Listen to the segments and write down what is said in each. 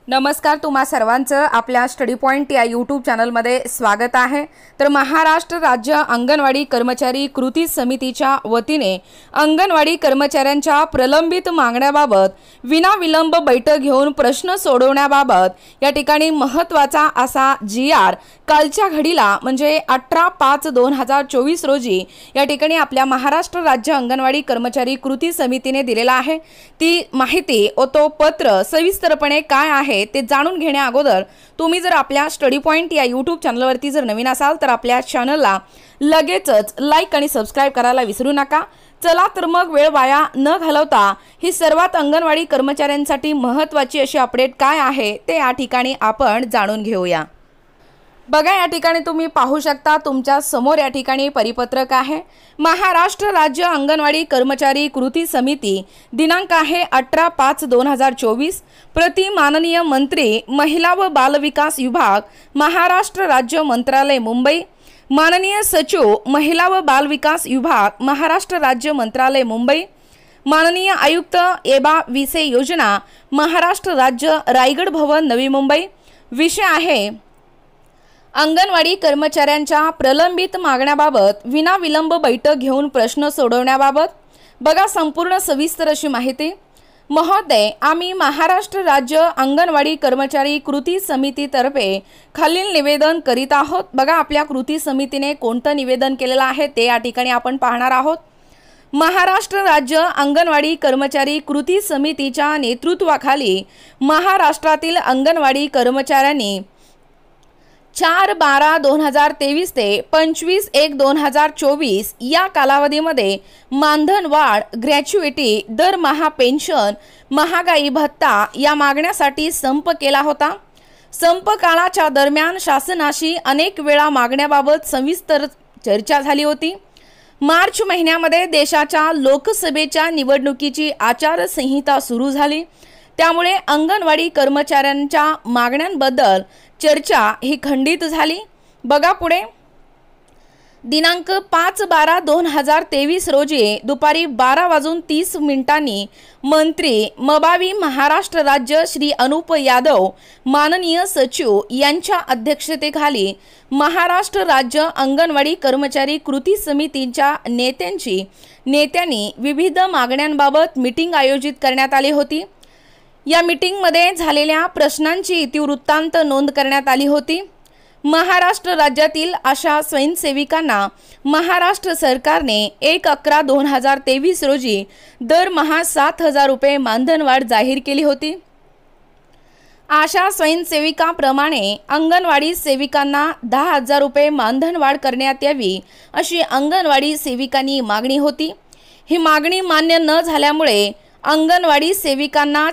नमस्कार, तुम्हा सर्वांचं आपल्या स्टडी पॉइंट या यूट्यूब चॅनलमध्ये स्वागत आहे। तर महाराष्ट्र राज्य अंगणवाडी कर्मचारी कृती समितीच्या वतीने अंगणवाडी कर्मचाऱ्यांच्या प्रलंबित मागण्याबाबत विनाविलंब बैठक घेऊन प्रश्न सोडवण्याबाबत या ठिकाणी महत्त्वाचा असा जी.आर. कालच्या घडीला म्हणजे 18/5/2024 रोजी या ठिकाणी आपल्या महाराष्ट्र राज्य अंगणवाडी कर्मचारी कृती समितीने दिलेला आहे। ती माहिती व तो पत्र सविस्तरपणे काय आहे ते जाणून घेण्या अगोदर तुम्ही जर आपल्या स्टडी पॉइंट या यूट्यूब चॅनलवरती जर नवीन असाल तर आपल्या चॅनलला लगेचच लाईक आणि सबस्क्राइब करायला विसरू नका। चला तर मग वेळ वाया न घालवता ही सर्वात अंगणवाडी कर्मचाऱ्यांसाठी महत्त्वाची अशी अपडेट काय आहे ते या ठिकाणी आपण जाणून घेऊया। बघा, या ठिकाणी तुम्ही पाहू शकता तुमच्या समोर या ठिकाणी परिपत्रक आहे। महाराष्ट्र राज्य अंगणवाडी कर्मचारी कृती समिती दिनांक आहे 18/5/2024 प्रति माननीय मंत्री महिला व बाल विकास विभाग महाराष्ट्र राज्य मंत्रालय मुंबई, माननीय सचिव महिला व बाल विकास विभाग महाराष्ट्र राज्य मंत्रालय मुंबई, माननीय आयुक्त एबा विसे योजना महाराष्ट्र राज्य रायगड भवन नवी मुंबई। विषय आहे अंगणवाडी कर्मचाऱ्यांच्या प्रलंबित मागण्याबाबत विनाविलंब बैठक घेऊन प्रश्न सोडवण्याबाबत। बघा संपूर्ण सविस्तर अशी माहिती। महोदय, आम्ही महाराष्ट्र राज्य अंगणवाडी कर्मचारी कृती समितीतर्फे खालील निवेदन करीत आहोत। बघा आपल्या कृती समितीने कोणतं निवेदन केलेलं आहे ते या ठिकाणी आपण पाहणार आहोत। महाराष्ट्र राज्य अंगणवाडी कर्मचारी कृती समितीच्या नेतृत्वाखाली महाराष्ट्रातील अंगणवाडी कर्मचाऱ्यांनी 4/12/2023 ते 25/1/2024 या कालावधीमध्ये मानधनवाढ, ग्रॅच्युइटी, दरमहा पेन्शन, महागाई भत्ता या मागण्यासाठी संप केला होता। संप काळाच्या दरम्यान शासनाशी अनेक वेळा मागण्याबाबत सविस्तर चर्चा झाली होती। मार्च महिन्यामध्ये देशाच्या लोकसभेच्या निवडणुकीची आचारसंहिता सुरू झाली, त्यामुळे अंगणवाडी कर्मचाऱ्यांच्या मागण्यांबद्दल चर्चा ही खंडित झाली। बघा पुढे, दिनांक 5/12/2023 रोजी दुपारी 12:30 मंत्री मबावी महाराष्ट्र राज्य श्री अनुप यादव माननीय सचिव यांच्या अध्यक्षतेखाली महाराष्ट्र राज्य अंगणवाडी कर्मचारी कृती समितीच्या नेत्यांनी विविध मागण्यांबाबत मीटिंग आयोजित करण्यात आली होती। या मीटिंगमध्ये झालेल्या प्रश्नांची इतिवृत्तांत नोंद करण्यात आली होती। महाराष्ट्र राज्यातील आशा स्वयंसेविकांना महाराष्ट्र सरकारने 1/11/2023 रोजी दरमहा 7,000 रुपये मानधनवाढ जाहीर केली होती। आशा स्वयंसेविकांप्रमाणे अंगणवाडी सेविकांना 10,000 रुपये मानधनवाढ करण्यात यावी अशी अंगणवाडी सेविकांनी मागणी होती। ही मागणी मान्य न झाल्यामुळे अंगणवाडी सेविकांना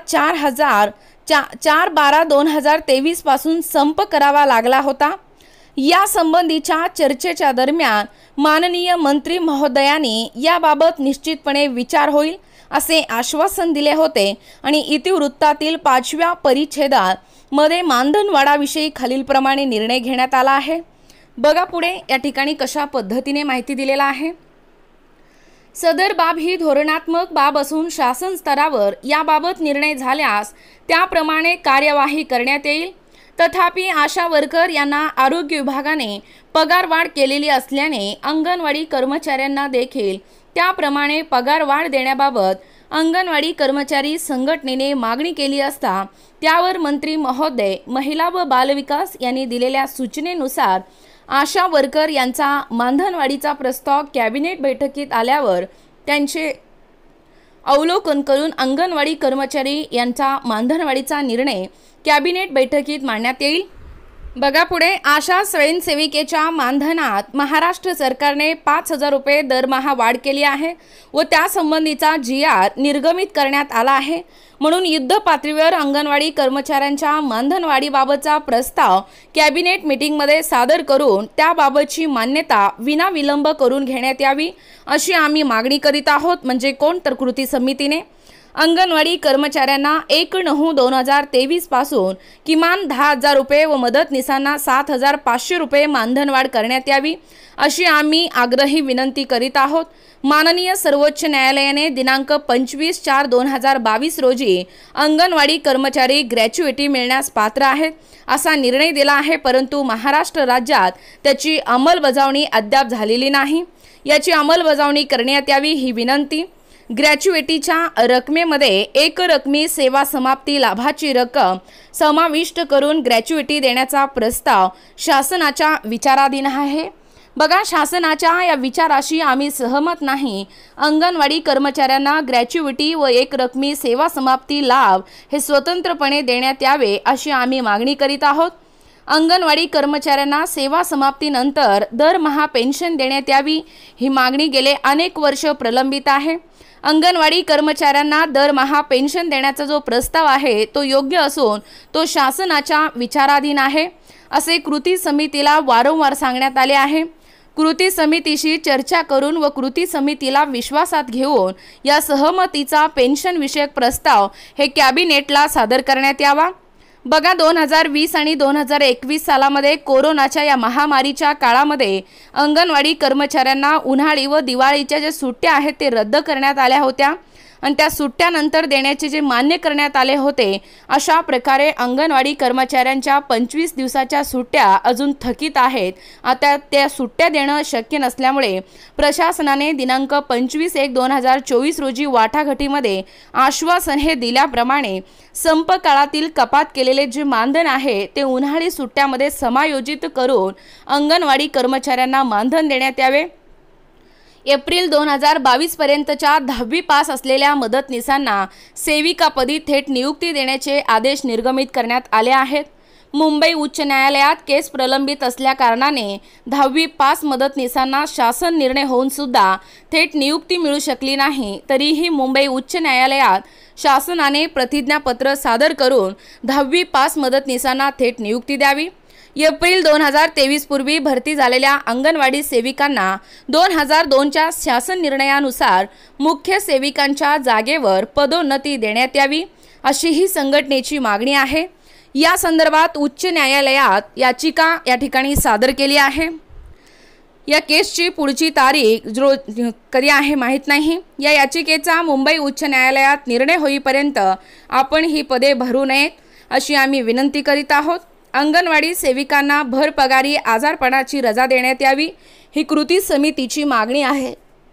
4/12/2023 पासून संप करावा लागला होता। या संबंधीच्या चर्चेच्या दरम्यान माननीय मंत्री महोदयांनी याबाबत निश्चितपणे विचार होईल असे आश्वासन दिले होते आणि इतिवृत्तातील 5व्या परिच्छेदात मध्ये मानधनवाढाविषयी खालीलप्रमाणे निर्णय घेण्यात आला आहे। बघा पुढे या ठिकाणी कशा पद्धतीने माहिती दिलेला आहे। सदर बाब ही धोरणात्मक बाब असून शासन स्तरावर याबाबत निर्णय झाल्यास त्याप्रमाणे कार्यवाही करण्यात येईल। तथापि आशा वर्कर यांना आरोग्य विभागाने पगारवाढ केलेली असल्याने अंगणवाडी कर्मचाऱ्यांना देखील त्याप्रमाणे पगारवाढ देण्याबाबत अंगणवाडी कर्मचारी संघटनेने मागणी केली असता त्यावर मंत्री महोदय महिला व बालविकास यांनी दिलेल्या सूचनेनुसार आशा वर्कर यांचा मानधनवाढीचा प्रस्ताव कॅबिनेट बैठकीत आल्यावर त्यांचे अवलोकन करून अंगणवाडी कर्मचारी यांचा मानधनवाढीचा निर्णय कॅबिनेट बैठकीत मांडण्यात येईल। बघा पुढे, आशा स्वयंसेविकेच्या मानधनात महाराष्ट्र सरकारने 5,000 रुपये दरमहा वाढ केली आहे व त्यासंबंधीचा जी.आर. निर्गमित करण्यात आला आहे। म्हणून युद्ध पातळीवर अंगणवाडी कर्मचाऱ्यांच्या मानधनवाढीबाबतचा प्रस्ताव कॅबिनेट मीटिंगमध्ये सादर करून त्याबाबतची मान्यता विनाविलंब करून घेण्यात यावी अशी आम्ही मागणी करीत आहोत। म्हणजे कोण तर कृती समितीने। अंगणवाडी कर्मचाऱ्यांना 1/9/2023 पासून किमान 10,000 रुपये व मदतनीसांना 7,500 रुपये मानधनवाढ करण्यात यावी अशी आम्ही आग्रही विनंती करीत आहोत। माननीय सर्वोच्च न्यायालयाने दिनांक 25/4/2022 रोजी अंगणवाडी कर्मचारी ग्रॅच्युइटी मिळण्यास पात्र आहेत असा निर्णय दिला आहे, परंतु महाराष्ट्र राज्यात त्याची अंमलबजावणी अद्याप झालेली नाही। याची अंमलबजावणी करण्यात यावी ही विनंती। ग्रॅच्युइटीच्या रकमेमध्ये एकरकमी सेवा समाप्ती लाभाची रक्कम समाविष्ट करून ग्रॅच्युइटी देण्याचा प्रस्ताव शासनाच्या विचाराधीन आहे। बघा, शासनाच्या या विचाराशी आम्ही सहमत नाही। अंगणवाडी कर्मचाऱ्यांना ग्रॅच्युइटी व एकरकमी सेवा समाप्ती लाभ हे स्वतंत्रपणे देण्यात यावे अशी आम्ही मागणी करीत आहोत। अंगणवाडी कर्मचाऱ्यांना सेवा समाप्तीनंतर दरमहा पेन्शन देण्यात यावी ही मागणी गेले अनेक वर्ष प्रलंबित आहे। अंगणवाडी कर्मचाऱ्यांना दरमहा पेन्शन देण्याचा जो प्रस्ताव आहे तो योग्य असून तो शासनाच्या विचाराधीन आहे असे कृती समितीला वारंवार सांगण्यात आले आहे। कृती समितीशी चर्चा करून व कृती समितीला विश्वासात घेऊन या सहमतीचा पेन्शन विषयक प्रस्ताव हे कॅबिनेटला सादर करण्यात यावा। बघा, 2020 आणि 2021 सालामध्ये कोरोनाच्या या महामारीच्या काळामध्ये अंगणवाडी कर्मचाऱ्यांना उन्हाळी व दिवाळीच्या ज्या सुट्ट्या आहेत ते रद्द करण्यात आल्या होत्या आणि त्या सुट्ट्यानंतर देण्याचे जे मान्य करण्यात आले होते, अशा प्रकारे अंगणवाडी कर्मचाऱ्यांच्या 25 दिवसाच्या सुट्ट्या अजून थकीत आहेत। आता त्या सुट्ट्या देणं शक्य नसल्यामुळे प्रशासनाने दिनांक 25/1/2024 रोजी वाटाघाटीमध्ये आश्वासन हे दिल्याप्रमाणे संप काळातील कपात केलेले जे मानधन आहे ते उन्हाळी सुट्ट्यामध्ये समायोजित करून अंगणवाडी कर्मचाऱ्यांना मानधन देण्यात यावे। एप्रिल 2022 पर्यंतच्या 10वी पास असलेल्या मदतनीसांना सेविकापदी थेट नियुक्ती देण्याचे आदेश निर्गमित करण्यात आले आहेत। मुंबई उच्च न्यायालयात केस प्रलंबित असल्या कारणाने 10वी पास मदतनीसांना शासन निर्णय होऊन सुद्धा थेट नियुक्ती मिळू शकली नाही। तरीही मुंबई उच्च न्यायालयात शासनाने प्रतिज्ञापत्र सादर करून 10वी पास मदतनीसांना थेट नियुक्ती द्यावी। एप्रिल 2023 पूर्वी भरती झालेल्या अंगणवाडी सेविकांना 2002च्या शासन निर्णयानुसार मुख्य सेविकांच्या जागेवर पदोन्नती देण्यात यावी अशी ही संघटनेची मागणी आहे। या संदर्भात उच्च न्यायालयात याचिका या ठिकाणी सादर केली आहे। या केसची पुढची तारीख कधी आहे माहीत नाही। या याचिकेचा मुंबई उच्च न्यायालयात निर्णय होईपर्यंत आपण ही पदे भरू नयेत अशी आम्ही विनंती करीत आहोत। अंगणवाडी सेविकांना भरपगारी आजारपणाची रजा देण्यात यावी ही कृती समितीची मागणी आहे।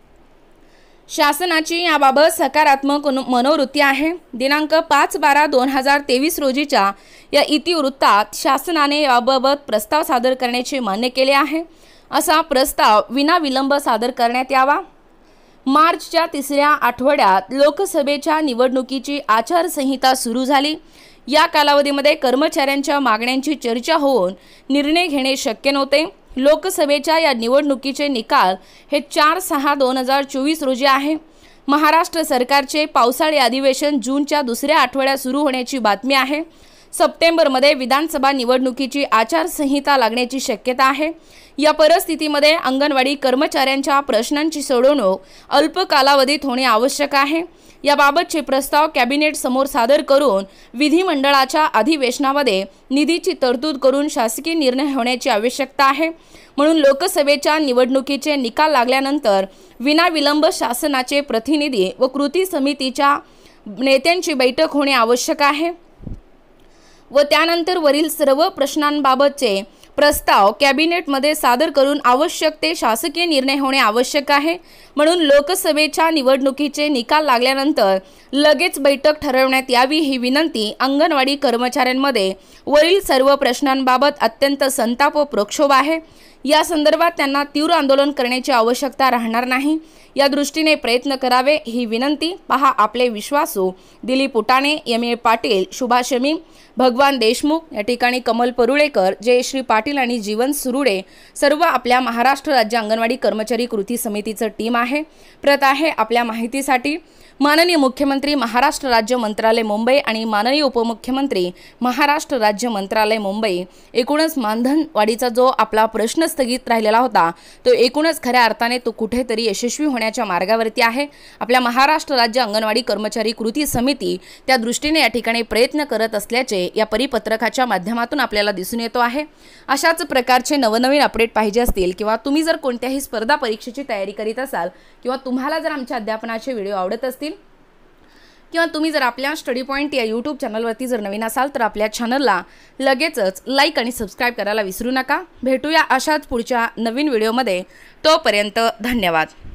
शासनाची याबाबत सकारात्मक मनोवृत्ती आहे। दिनांक 5/12/2023 रोजीच्या या इतिवृत्तात शासनाने याबाबत प्रस्ताव सादर करण्याचे मान्य केले आहे। असा प्रस्ताव विनाविलंब सादर करण्यात यावा। मार्चच्या 3ऱ्या आठवड्यात लोकसभेच्या निवडणुकीची आचारसंहिता सुरू झाली। या कालावधीमध्ये कर्मचाऱ्यांच्या मागण्यांची चर्चा होऊन निर्णय घेणे शक्य नव्हते। लोकसभेच्या या निवडणुकीचे निकाल हे 4/6/2024 रोजी आहे। महाराष्ट्र सरकारचे पावसाळी अधिवेशन जूनच्या 2ऱ्या आठवड्यात सुरू होण्याची बातमी आहे। सप्टेंबरमध्ये विधानसभा निवडणुकीची आचारसंहिता लागण्याची शक्यता आहे। या परिस्थितीमध्ये अंगणवाडी कर्मचाऱ्यांच्या प्रश्नांची सोडवणूक अल्प कालावधीत होणे आवश्यक आहे। याबाबतचे प्रस्ताव कॅबिनेट समोर सादर करून विधिमंडळाच्या अधिवेशनामध्ये निधीची तरतूद करून शासकीय निर्णय होण्याची आवश्यकता आहे। म्हणून लोकसभेच्या निवडणुकीचे निकाल लागल्यानंतर विनाविलंब शासनाचे प्रतिनिधी व कृती समितीच्या नेत्यांची बैठक होणे आवश्यक आहे व त्यानंतर वरील सर्व प्रश्नांबाबतचे प्रस्ताव कॅबिनेटमध्ये सादर करून आवश्यक ते शासकीय निर्णय होणे आवश्यक आहे। म्हणून लोकसभेच्या निवडणुकीचे निकाल लागल्यानंतर लगेच बैठक ठरवण्यात यावी ही विनंती अंगणवाडी कर्मचाऱ्यांमध्ये वरील सर्व प्रश्नांबाबत अत्यंत संताप व प्रक्षोभ आहे। या संदर्भात त्यांना तीव्र आंदोलन करण्याची आवश्यकता राहणार नाही। या दृष्टीने प्रयत्न करावे ही विनंती। पहा आपले विश्वासू दिलीप उटाणे, एम.ए. पाटील, सुभाष मीम, भगवान देशमुख, या ठिकाणी कमल परुळेकर, जयश्री पाटील आणि जीवन सुरुडे सर्व आपल्या महाराष्ट्र राज्य अंगणवाडी कर्मचारी कृती समितीचं टीम आहे। प्रत आहे आपल्या माहितीसाठी माननीय मुख्यमंत्री महाराष्ट्र राज्य मंत्रालय मुंबई आणि माननीय उपमुख्यमंत्री महाराष्ट्र राज्य मंत्रालय मुंबई एकूणच मानधनवाढीचा जो आपला प्रश्न स्थगित राहिलेला होता तो एकूणच खऱ्या अर्थाने तो कुठेतरी यशस्वी होण्याच्या मार्गावरती आहे। आपल्या महाराष्ट्र राज्य अंगणवाडी कर्मचारी कृती समिती त्या दृष्टीने या ठिकाणी प्रयत्न करत असल्याचे या परिपत्रकाच्या माध्यमातून आपल्याला दिसून येतो आहे। अशाच प्रकारचे नवनवीन अपडेट पाहिजे असतील किंवा तुम्ही जर कोणत्याही स्पर्धा परीक्षेची तयारी करीत असाल किंवा तुम्हाला जर आमच्या अध्यापनाचे व्हिडिओ आवडत असतील किंवा तुम्ही जर आपल्या स्टडी पॉइंट या यूट्यूब चॅनलवरती जर नवीन असाल तर आपल्या चॅनलला लगेचच लाईक आणि सबस्क्राईब करायला विसरू नका। भेटूया अशाच पुढच्या नवीन व्हिडिओमध्ये, तोपर्यंत धन्यवाद।